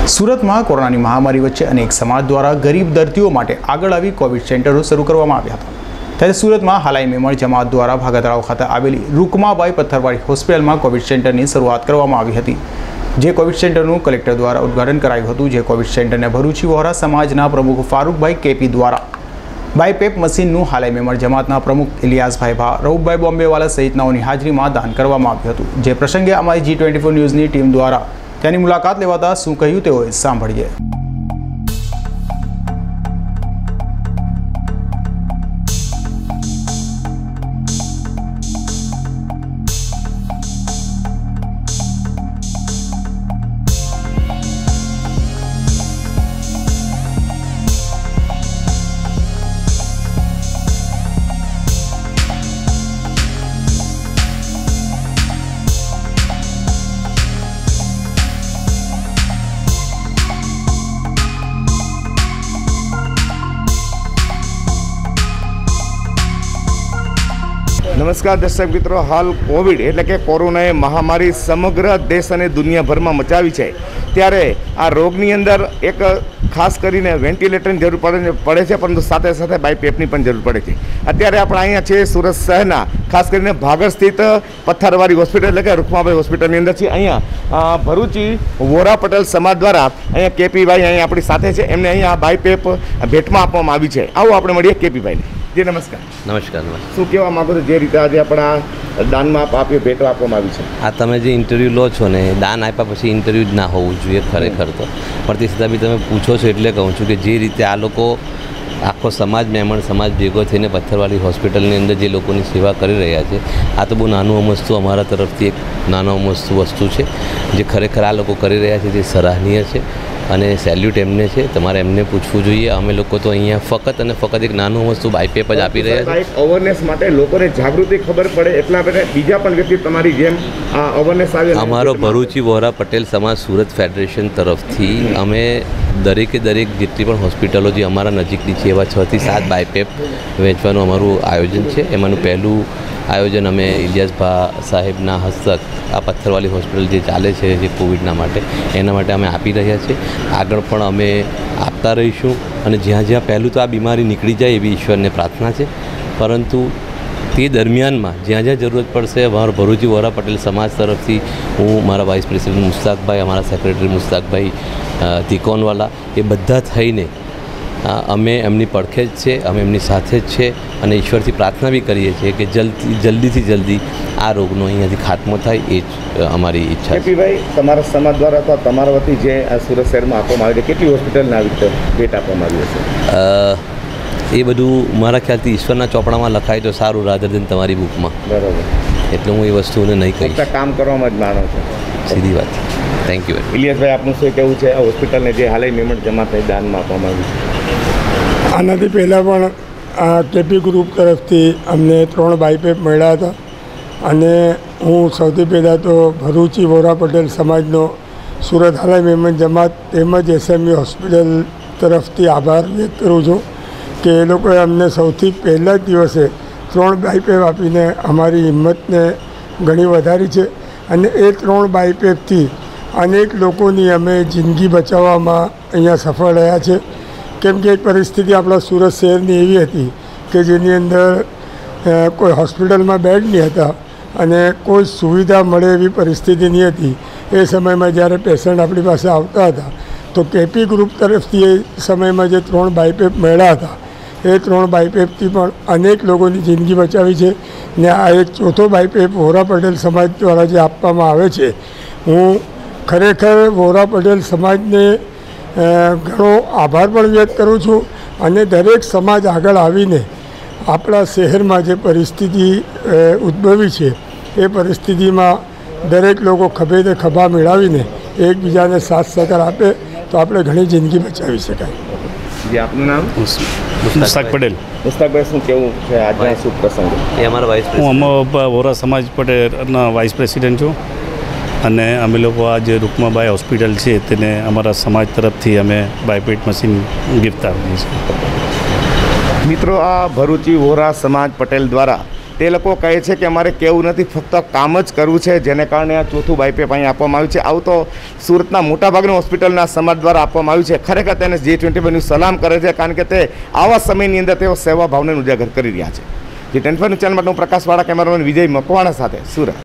સુરતમાં કોરોનાની મહામારી વચ્ચે અનેક સમાજ દ્વારા ગરીબ દર્દીઓ માટે આગળ આવી કોવિડ સેન્ટરો શરૂ કરવામાં આવ્યા હતા। ત્યારે સુરતમાં હાલાઈ મેમણ જમાત દ્વારા ભાગાતળાવ ખાતે આવેલી રૂકમાબાઈ પથ્થરવાડી હોસ્પિટલમાં કોવિડ સેન્ટરની શરૂઆત કરવામાં આવી હતી। જે કોવિડ સેન્ટરનું કલેક્ટર દ્વારા ઉદ્ઘાટન કરાયું હતું। જે કોવિડ સેન્ટરને ભરૂચી વહોરા સમાજના પ્રમુખ ફારૂકભાઈ કેપી દ્વારા બાયપેપ મશીનનું હાલાઈ મેમણ જમાતના પ્રમુખ ઇલિયાસભાઈ ભા, રઉફભાઈ બોમ્બેવાલા સહિતનાઓની હાજરીમાં દાન કરવામાં આવ્યું હતું। જે પ્રસંગે અમારી G24 ન્યૂઝની ટીમ દ્વારા તેની મુલાકાત લેવાતા શું કહ્યું તેઓએ સાંભળીએ। नमस्कार दर्शक मित्रों, हाल कोविड एटले के कोरोनाए महामारी समग्र देश और दुनियाभर में मचावी है। त्यारे आ रोगनी अंदर एक खास करीने वेंटिलेटरनी जरूर पड़े है, परंतु साथे साथे बायपेपनी पण जरूर पड़े है। अत्यारे आपणे अहींया छे सूरत शहरना खास करीने भागर स्थित पत्थरवाड़ी हॉस्पिटल एटले के रुकमाबाई हॉस्पिટલની અંદર છે। અહીંયા ભરૂચી વોરા પટેલ સમાજ દ્વારા અહીંયા કેપીભાઈ અહીંયા આપણી સાથે છે। એમને અહીંયા બાયપેપ ભેટમાં આપવામાં આવી છે। આવો આપણે મળીએ કેપીભાઈને। जी नमस्कार। नमस्कार। शू कहेवा मांगो छो जे रीते आज अपना दान में आप्यो भेट आपवामां आवी छे? आ तमे जे इंटरव्यू लो छो ने दान आप्या पछी इंटरव्यू ज ना होवुं जोईए खरेखर तो, पण ते छतां बी तमे पूछो छो एटले कहूँ छुं कि जे रीते आ लोको आखो समाज मेमण समाज भेगो थईने पत्थरवाड़ी हॉस्पिટલની અંદર જે લોકોની સેવા કરી રહ્યા છે, આ તો બહુ નાનું અમસ્તું અમારા તરફથી એક નાનો અમસ્તું વસ્તુ છે જે ખરેખર આ લોકો કરી રહ્યા છે, જે સરાહનીય છે અને સેલ્યુટ એમને છે। તમારે એમને પૂછવું જોઈએ। અમે લોકો તો અહીંયા ફક્ત અને ફક્ત એક નાનું વસ્તુ બાયપેપ જ આપી રહ્યા છે। અવેરનેસ માટે લોકોને જાગૃતિ ખબર પડે એટલા માટે બીજા પણ વ્યક્તિ તમારી જેમ આ અવેરનેસ આવે। અમારો ભરૂચી વહોરા પટેલ સમાજ સુરત ફેડરેશન તરફથી અમે દરેકે દરેક જેટલી પણ હોસ્પિટલો જે અમારા નજીકની છે એવા 6 થી 7 બાયપેપ વેચવાનું અમારું આયોજન છે। એમાંનું પહેલું આયોજન અમે ઇલિયાસભા સાહેબના હસ્તક આ પથ્થરવાડી હોસ્પિટલ જે ચાલે છે જે કોવિડના માટે, એના માટે અમે આપી રહ્યા છીએ। આગળ પણ અમે આપતા રહીશું અને જ્યાં જ્યાં પહેલું તો આ બીમારી નીકળી જાય એવી ઈશ્વરને પ્રાર્થના છે, પરંતુ તે દરમિયાનમાં જ્યાં જ્યાં જરૂરત પડશે અમારા ભરૂચી વહોરા પટેલ સમાજ તરફથી હું, મારા વાઇસ પ્રેસિડેન્ટ મુસ્તાકભાઈ, અમારા સેક્રેટરી મુસ્તાકભાઈ તિકોનવાલા, એ બધા થઈને અમે એમની પડખે જ છે, અમે એમની સાથે જ છે અને ઈશ્વરથી પ્રાર્થના બી કરીએ છીએ કે જલ્દીથી જલ્દી આ રોગનો અહીંયાથી ખાત્મો થાય, એ જ અમારી ઈચ્છા છે। કેપીભાઈ, તમારા સમાજ દ્વારા તો તમારા વતી જે આ સુરત શહેરમાં આપવામાં આવી છે, કેટલી હોસ્પિટલને આવી રીતે ભેટ આપવામાં આવી હશે? એ બધું મારા ખ્યાલથી ઈશ્વરના ચોપડામાં લખાય તો સારું, રાધર દેન તમારી બુકમાં। બરાબર, એટલે હું એ વસ્તુને નહીં કહીશ, કામ કરવામાં જ માનો છો। સીધી વાત। Thank you. ઇલિયાસભાઈ, આપનું શું કહેવું છે આ હોસ્પિટલને જે હાલે મેમણ જમાતને દાનમાં આપવામાં આવી છે? આનાથી પહેલાં પણ આ કેપી ગ્રુપ તરફથી અમને 3 બાયપેપ મળ્યા હતા અને હું સૌથી પહેલાં તો ભરૂચી વહોરા પટેલ સમાજનો સુરત હાલાઈ મેમણ જમાત તેમજ SMU હોસ્પિટલ તરફથી આભાર વ્યક્ત કરું છું કે એ લોકોએ અમને સૌથી પહેલા જ દિવસે 3 બાયપેપ આપીને અમારી હિંમતને ઘણી વધારી છે અને એ 3 બાયપેપથી અનેક લોકોની અમે જિંદગી બચાવવામાં અહીંયા સફળ રહ્યા છે। કેમ કે એક પરિસ્થિતિ આપણા સુરત શહેરની એવી હતી કે જેની અંદર કોઈ હોસ્પિટલમાં બેડ નહીં હતા અને કોઈ સુવિધા મળે એવી પરિસ્થિતિ નહીં હતી। એ સમયમાં જ્યારે પેશન્ટ આપણી પાસે આવતા હતા તો કેપી ગ્રુપ તરફથી એ સમયમાં જે 3 બાયપેપ મળ્યા હતા એ 3 બાયપેપથી પણ અનેક લોકોની જિંદગી બચાવી છે ને આ એક 4થો બાયપેપ વહોરા પટેલ સમાજ દ્વારા જે આપવામાં આવે છે, હું ખરેખર વહોરા પટેલ સમાજને ઘણો આભાર પણ વ્યક્ત કરું છું અને દરેક સમાજ આગળ આવીને આપણા શહેરમાં જે પરિસ્થિતિ ઉદ્ભવી છે એ પરિસ્થિતિમાં દરેક લોકો ખભે ખભા મેળવીને એકબીજાને સાથ સહકાર આપે તો આપણે ઘણી જિંદગી બચાવી શકાય। જે આપનું નામ? મુસ્તાક પટેલ। મુસ્તાકભાઈ, શું કેવું છે આજના શુભ પ્રસંગે? એ અમારા વાઇસ હું અમારા વહોરા સમાજ પટેલના વાઇસ પ્રેસિડેન્ટ છું અને અમે લોકો આ જે રૂકમાબાઈ હોસ્પિટલ છે તેને અમારા સમાજ તરફથી અમે બાયપેપ મશીન ગિફ્ટ આપીએ છીએ। મિત્રો, આ ભરૂચી વહોરા સમાજ પટેલ દ્વારા તે લોકો કહે છે કે અમારે કેવું નથી, ફક્ત કામ જ કરવું છે, જેને કારણે આ ચોથું બાયપેપ અહીં આપવામાં આવ્યું છે. આવું તો સુરતના મોટાભાગની હોસ્પિટલના સમાજ દ્વારા આપવામાં આવ્યું છે. ખરેખર તેને G25 ન્યૂઝ સલામ કરે છે, કારણ કે તે આવા સમયની અંદર તેઓ સેવા ભાવને ઉજાગર કરી રહ્યા છે. G25 ચેનલ માટે હું પ્રકાશવાળા, કેમેરામેન વિજય મકવાણા સાથે સુરત.